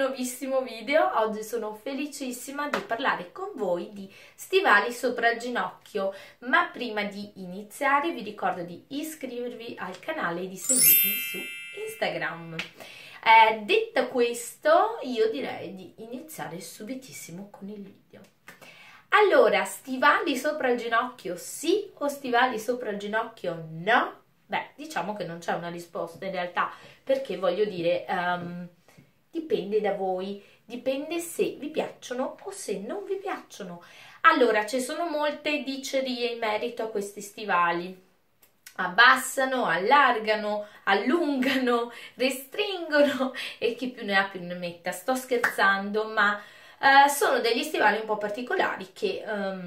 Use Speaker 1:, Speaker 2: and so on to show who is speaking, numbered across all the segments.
Speaker 1: nuovissimo video. Oggi sono felicissima di parlare con voi di stivali sopra il ginocchio, ma prima di iniziare vi ricordo di iscrivervi al canale e di seguirmi su Instagram. Detto questo, io direi di iniziare subitissimo con il video. Allora, stivali sopra il ginocchio sì o stivali sopra il ginocchio no? Beh, diciamo che non c'è una risposta in realtà, perché voglio dire, dipende da voi, dipende se vi piacciono o se non vi piacciono. Allora, ci sono molte dicerie in merito a questi stivali. Abbassano, allargano, allungano, restringono e chi più ne ha più ne metta. Sto scherzando, ma sono degli stivali un po' particolari che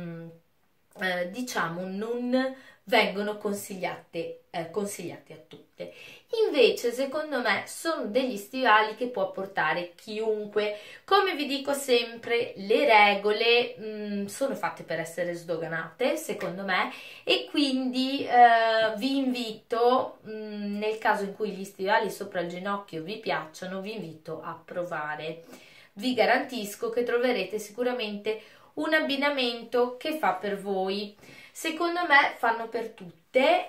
Speaker 1: diciamo non vengono consigliati a tutte. Invece secondo me sono degli stivali che può portare chiunque. Come vi dico sempre, le regole sono fatte per essere sdoganate secondo me, e quindi vi invito, nel caso in cui gli stivali sopra il ginocchio vi piacciono, vi invito a provare. Vi garantisco che troverete sicuramente un abbinamento che fa per voi. Secondo me fanno per tutte,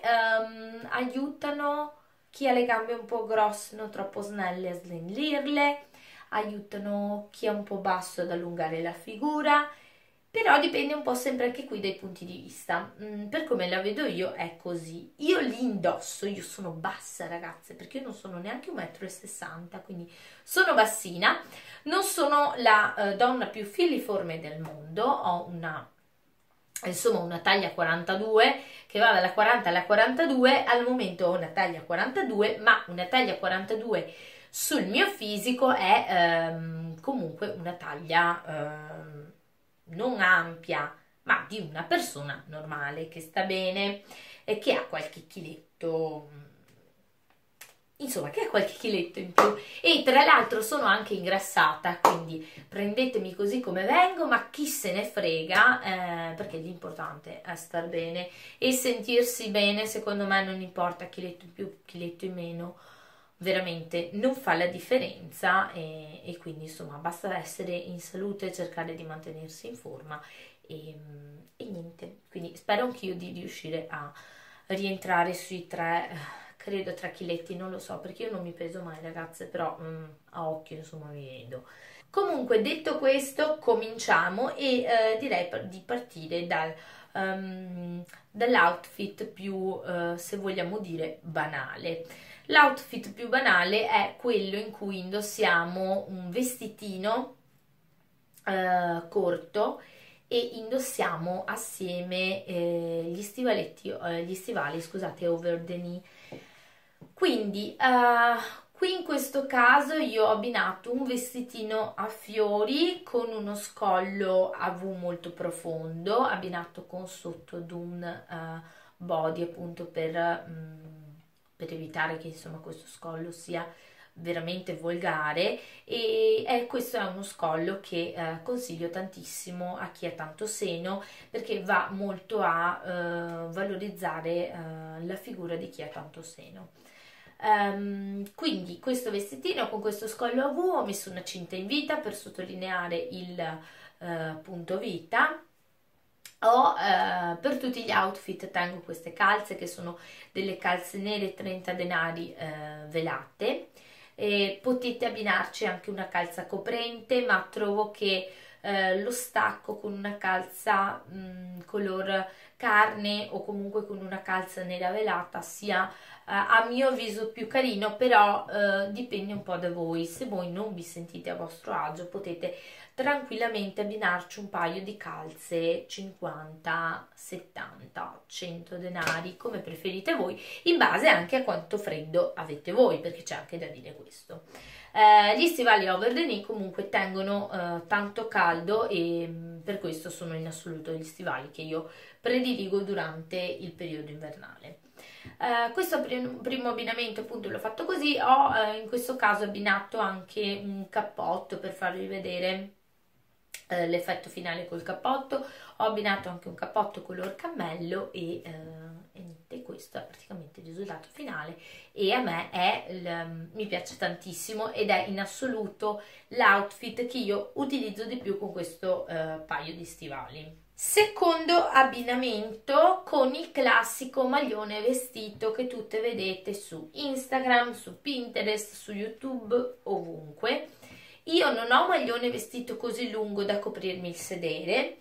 Speaker 1: aiutano chi ha le gambe un po' grosse, non troppo snelle, a snellirle, aiutano chi è un po' basso ad allungare la figura, però dipende un po' sempre anche qui dai punti di vista. Per come la vedo io è così. Io li indosso, io sono bassa ragazze, perché io non sono neanche 1,60 m, quindi sono bassina. Non sono la donna più filiforme del mondo, ho una taglia 42 che va dalla 40 alla 42, al momento ho una taglia 42, ma una taglia 42 sul mio fisico è comunque una taglia non ampia, ma di una persona normale che sta bene e che ha qualche chiletto, insomma, che ha qualche chiletto in più. E tra l'altro sono anche ingrassata, quindi prendetemi così come vengo, ma chi se ne frega, perché l'importante è star bene e sentirsi bene. Secondo me non importa chiletto in più, chiletto in meno, veramente non fa la differenza, e quindi insomma basta essere in salute, cercare di mantenersi in forma e niente. Quindi spero anch'io di riuscire a rientrare sui 3 chiletti, non lo so perché io non mi peso mai ragazze, però a occhio insomma mi vedo. Comunque, detto questo, cominciamo e direi di partire dall'outfit più se vogliamo dire banale. L'outfit più banale è quello in cui indossiamo un vestitino corto e indossiamo assieme gli stivali, scusate, over the knee. Quindi qui in questo caso io ho abbinato un vestitino a fiori con uno scollo a V molto profondo, abbinato con sotto ad un body, appunto per evitare che insomma questo scollo sia veramente volgare, e questo è uno scollo che consiglio tantissimo a chi ha tanto seno, perché va molto a valorizzare la figura di chi ha tanto seno. Quindi questo vestitino con questo scollo a V, ho messo una cinta in vita per sottolineare il punto vita. Per tutti gli outfit tengo queste calze che sono delle calze nere 30 denari velate, e potete abbinarci anche una calza coprente, ma trovo che lo stacco con una calza color carne o comunque con una calza nera velata sia a mio avviso più carino, però dipende un po' da voi. Se voi non vi sentite a vostro agio potete tranquillamente abbinarci un paio di calze 50, 70, 100 denari, come preferite voi, in base anche a quanto freddo avete voi, perché c'è anche da dire questo. Gli stivali over the knee comunque tengono tanto caldo, e per questo sono in assoluto gli stivali che io prediligo durante il periodo invernale. Questo primo abbinamento appunto l'ho fatto così. Ho in questo caso abbinato anche un cappotto per farvi vedere l'effetto finale col cappotto. Ho abbinato anche un cappotto color cammello e niente, questo è praticamente il risultato finale e a me mi piace tantissimo ed è in assoluto l'outfit che io utilizzo di più con questo paio di stivali. Secondo abbinamento con il classico maglione vestito che tutte vedete su Instagram, su Pinterest, su YouTube, ovunque. Io non ho maglione vestito così lungo da coprirmi il sedere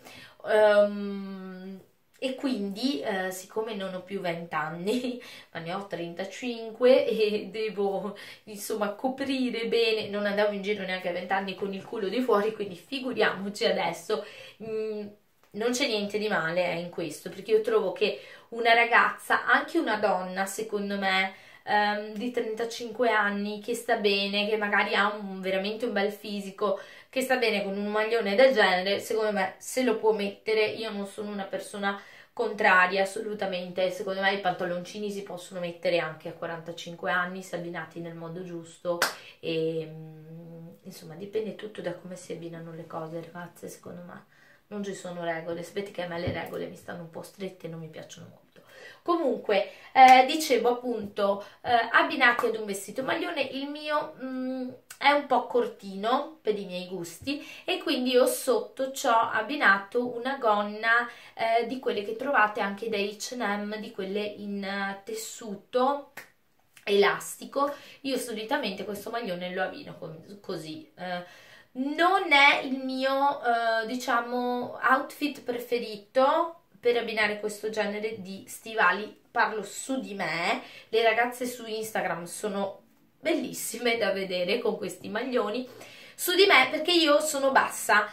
Speaker 1: e quindi siccome non ho più 20 anni, ma ne ho 35 e devo insomma coprire bene, non andavo in giro neanche a 20 anni con il culo di fuori, quindi figuriamoci adesso. Non c'è niente di male in questo, perché io trovo che una ragazza, anche una donna, secondo me, di 35 anni, che sta bene, che magari ha veramente un bel fisico, che sta bene con un maglione del genere, secondo me se lo può mettere. Io non sono una persona contraria, assolutamente. Secondo me i pantaloncini si possono mettere anche a 45 anni, se abbinati nel modo giusto e insomma dipende tutto da come si abbinano le cose, ragazze, secondo me. Non ci sono regole, sapete che a me le regole mi stanno un po' strette e non mi piacciono molto. Comunque, dicevo appunto, abbinati ad un vestito maglione, il mio è un po' cortino per i miei gusti e quindi io sotto ci ho abbinato una gonna di quelle che trovate anche da H&M, di quelle in tessuto elastico. Io solitamente questo maglione lo abbino così. Non è il mio, diciamo, outfit preferito per abbinare questo genere di stivali. Parlo su di me. Le ragazze su Instagram sono bellissime da vedere con questi maglioni. Su di me perché io sono bassa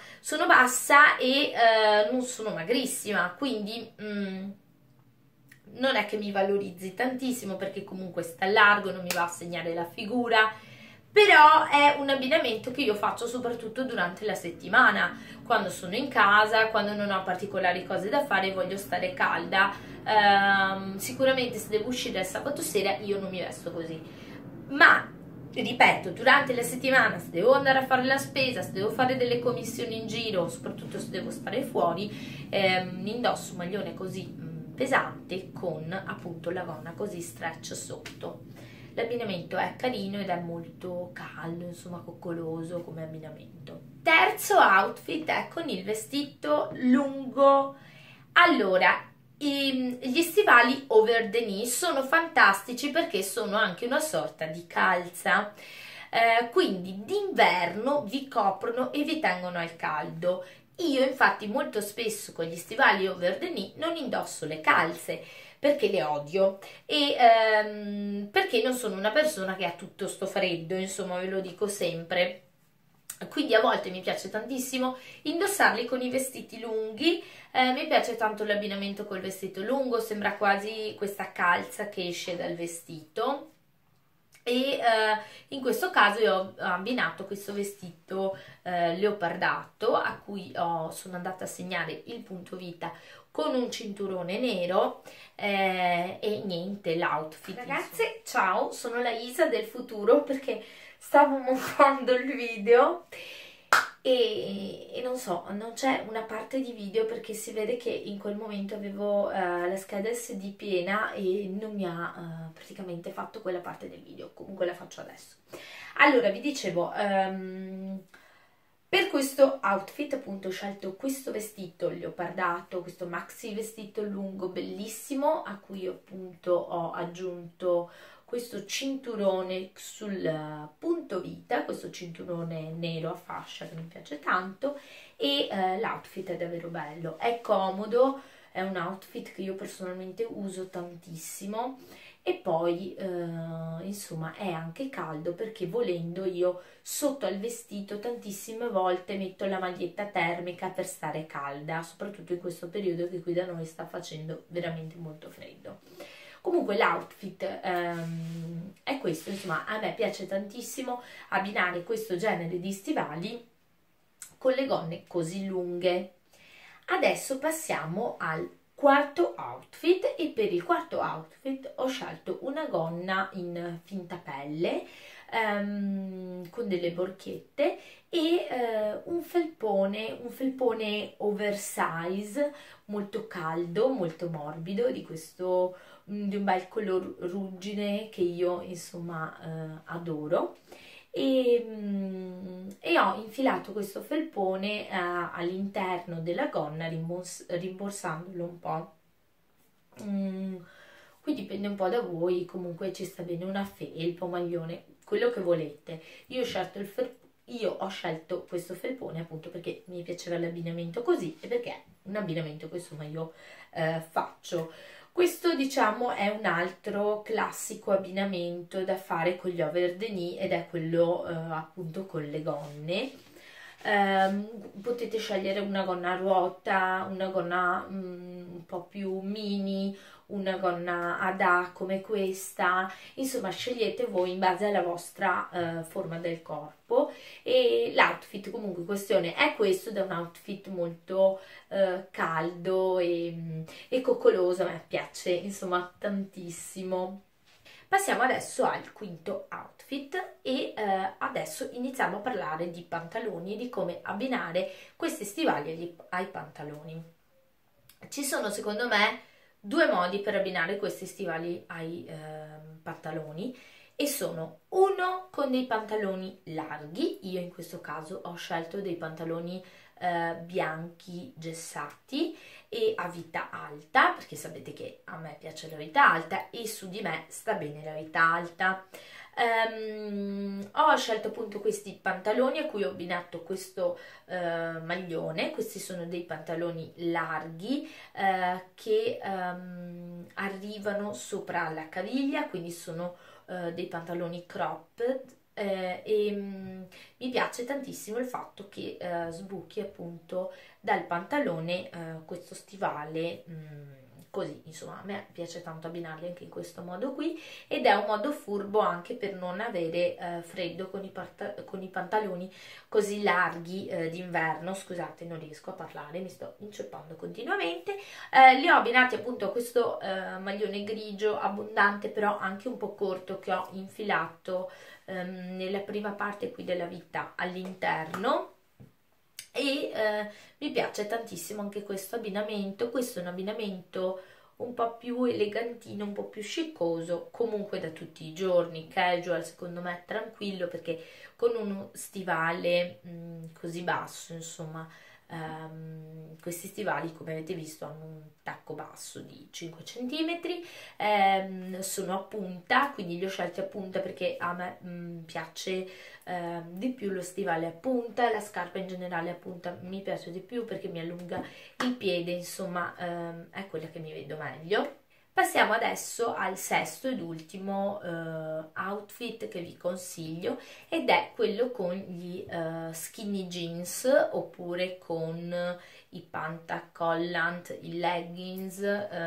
Speaker 1: e non sono magrissima, quindi non è che mi valorizzi tantissimo perché comunque sta largo, non mi va a segnare la figura. Però è un abbinamento che io faccio soprattutto durante la settimana, quando sono in casa, quando non ho particolari cose da fare e voglio stare calda. Sicuramente se devo uscire il sabato sera io non mi vesto così, ma ripeto, durante la settimana, se devo andare a fare la spesa, se devo fare delle commissioni in giro, soprattutto se devo stare fuori, indosso un maglione così pesante con appunto la gonna così stretch sotto. L'abbinamento è carino ed è molto caldo, insomma coccoloso come abbinamento. Terzo outfit è con il vestito lungo. Allora, gli stivali over the knee sono fantastici perché sono anche una sorta di calza, quindi d'inverno vi coprono e vi tengono al caldo. Io infatti molto spesso con gli stivali over the knee non indosso le calze perché le odio e perché non sono una persona che ha tutto sto freddo, insomma ve lo dico sempre. Quindi a volte mi piace tantissimo indossarli con i vestiti lunghi, mi piace tanto l'abbinamento col vestito lungo, sembra quasi questa calza che esce dal vestito. E in questo caso io ho abbinato questo vestito leopardato a cui sono andata a segnare il punto vita con un cinturone nero e niente, l'outfit. Ragazze, ciao, sono la Isa del futuro perché stavo montando il video e non so, non c'è una parte di video perché si vede che in quel momento avevo la scheda SD piena e non mi ha praticamente fatto quella parte del video. Comunque la faccio adesso. Allora, vi dicevo, per questo outfit appunto ho scelto questo vestito leopardato, questo maxi vestito lungo bellissimo a cui appunto ho aggiunto questo cinturone sul punto vita, questo cinturone nero a fascia che mi piace tanto e l'outfit è davvero bello, è comodo, è un outfit che io personalmente uso tantissimo e poi insomma è anche caldo perché volendo io sotto al vestito tantissime volte metto la maglietta termica per stare calda, soprattutto in questo periodo che qui da noi sta facendo veramente molto freddo. Comunque l'outfit è questo, insomma a me piace tantissimo abbinare questo genere di stivali con le gonne così lunghe. Adesso passiamo al quarto outfit e per il quarto outfit ho scelto una gonna in finta pelle con delle borchette e un felpone oversize molto caldo, molto morbido, di un bel color ruggine che io insomma adoro. E ho infilato questo felpone all'interno della gonna rimborsandolo un po'. Qui dipende un po' da voi, comunque ci sta bene una felpa, un maglione, quello che volete. Io ho scelto questo felpone appunto perché mi piaceva l'abbinamento così e perché è un abbinamento che insomma io faccio. Questo diciamo è un altro classico abbinamento da fare con gli over the knee ed è quello appunto con le gonne. Potete scegliere una gonna a ruota, una gonna un po' più mini, una gonna ad A come questa, insomma scegliete voi in base alla vostra forma del corpo. E l'outfit comunque in questione è questo, ed è un outfit molto caldo e coccoloso, a me piace insomma tantissimo. Passiamo adesso al quinto outfit e adesso iniziamo a parlare di pantaloni e di come abbinare questi stivali ai pantaloni. Ci sono secondo me due modi per abbinare questi stivali ai pantaloni e sono uno con dei pantaloni larghi, io in questo caso ho scelto dei pantaloni bianchi gessati e a vita alta, perché sapete che a me piace la vita alta e su di me sta bene la vita alta. Ho scelto appunto questi pantaloni a cui ho abbinato questo maglione. Questi sono dei pantaloni larghi che arrivano sopra la caviglia, quindi sono dei pantaloni cropped. Mi piace tantissimo il fatto che sbuchi appunto dal pantalone questo stivale così, insomma a me piace tanto abbinarli anche in questo modo qui ed è un modo furbo anche per non avere freddo con i pantaloni così larghi d'inverno. Scusate, non riesco a parlare, mi sto inceppando continuamente. Li ho abbinati appunto a questo maglione grigio abbondante però anche un po' corto che ho infilato nella prima parte qui della vita all'interno e mi piace tantissimo anche questo abbinamento. Questo è un abbinamento un po' più elegantino, un po' più sciccoso, comunque da tutti i giorni, casual, secondo me tranquillo, perché con uno stivale così basso, insomma, questi stivali come avete visto hanno un tacco basso di 5 cm, sono a punta, quindi li ho scelti a punta perché a me piace di più lo stivale a punta, la scarpa in generale a punta mi piace di più perché mi allunga il piede, insomma è quella che mi vedo meglio. Passiamo adesso al sesto ed ultimo outfit che vi consiglio ed è quello con gli skinny jeans oppure con i pantacollant, i leggings.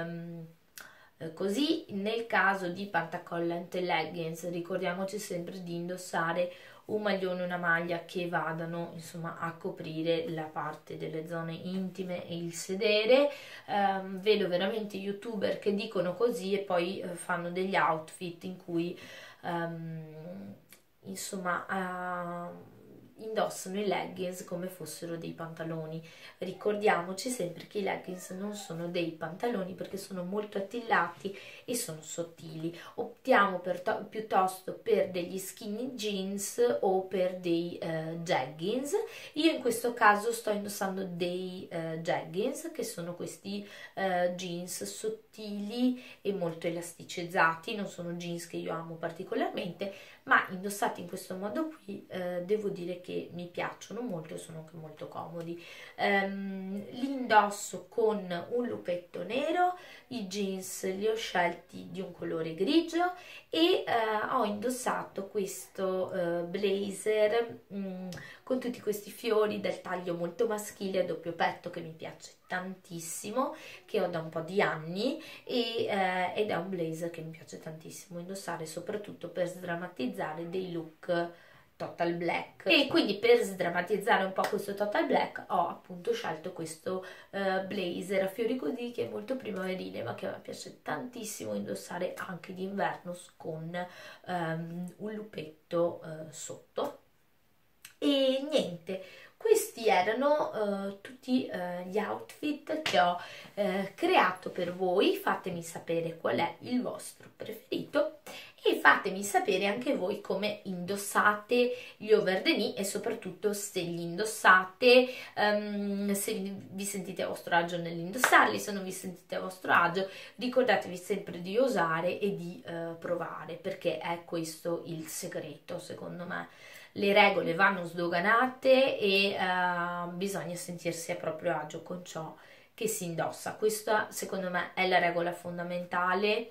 Speaker 1: Così nel caso di pantacollant e leggings ricordiamoci sempre di indossare un maglione e una maglia che vadano insomma a coprire la parte delle zone intime e il sedere. Vedo veramente youtuber che dicono così e poi fanno degli outfit in cui insomma indossano i leggings come fossero dei pantaloni. Ricordiamoci sempre che i leggings non sono dei pantaloni perché sono molto attillati e sono sottili. Optiamo piuttosto per degli skinny jeans o per dei jeggings. Io in questo caso sto indossando dei jeggings che sono questi jeans sottili e molto elasticizzati, non sono jeans che io amo particolarmente, ma indossati in questo modo qui devo dire che mi piacciono molto e sono anche molto comodi. Li indosso con un lupetto nero, i jeans li ho scelti di un colore grigio e ho indossato questo blazer con tutti questi fiori del taglio molto maschile a doppio petto che mi piace tantissimo, che ho da un po' di anni ed è un blazer che mi piace tantissimo indossare soprattutto per sdrammatizzare dei look total black, e quindi per sdrammatizzare un po' questo total black ho appunto scelto questo blazer a fiori così, che è molto primaverile ma che a me piace tantissimo indossare anche d'inverno con un lupetto sotto. E niente, questi erano tutti gli outfit che ho creato per voi. Fatemi sapere qual è il vostro preferito e fatemi sapere anche voi come indossate gli over the knee e soprattutto se li indossate, se vi sentite a vostro agio nell'indossarli. Se non vi sentite a vostro agio, ricordatevi sempre di osare e di provare, perché è questo il segreto, secondo me. Le regole vanno sdoganate e bisogna sentirsi a proprio agio con ciò che si indossa. Questa secondo me è la regola fondamentale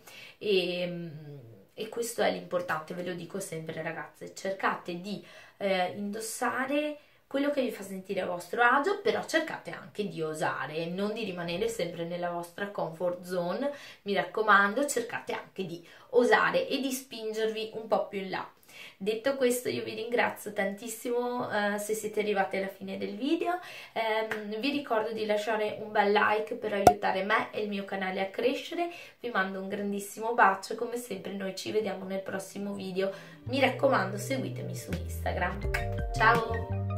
Speaker 1: e questo è l'importante, ve lo dico sempre ragazze, cercate di indossare quello che vi fa sentire a vostro agio, però cercate anche di osare, non di rimanere sempre nella vostra comfort zone, mi raccomando, cercate anche di osare e di spingervi un po' più in là. Detto questo, io vi ringrazio tantissimo se siete arrivati alla fine del video, vi ricordo di lasciare un bel like per aiutare me e il mio canale a crescere, vi mando un grandissimo bacio, come sempre noi ci vediamo nel prossimo video, mi raccomando seguitemi su Instagram, ciao!